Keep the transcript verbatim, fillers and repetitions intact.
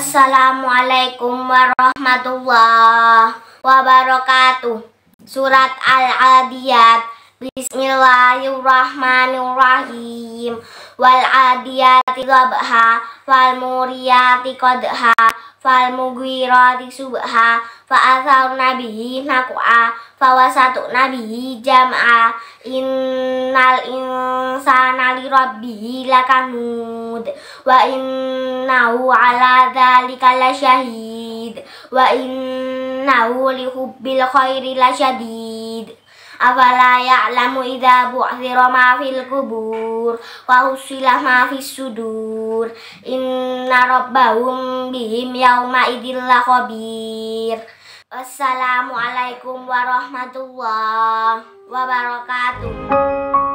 Assalamualaikum warahmatullahi wabarakatuh. Surat Al-Adiyat. Bismillahirrahmanirrahim. Wal adiyati dhabha wal muriyati qadha fal mugwirati subha fa atharna bihi naq'a fa wasatna bihi jam'a innal insana li rabbihi lakanud wa innahu ala dzalika lasyahid wa innahu li hubbil khairi lasyadid. Afala ya'lamu idza bu'thira ma fil kubur wa husila ma fis sudur inna rabbahum bihim yauma idzil lakhabir. Wassalamualaikum warahmatullahi wabarakatuh.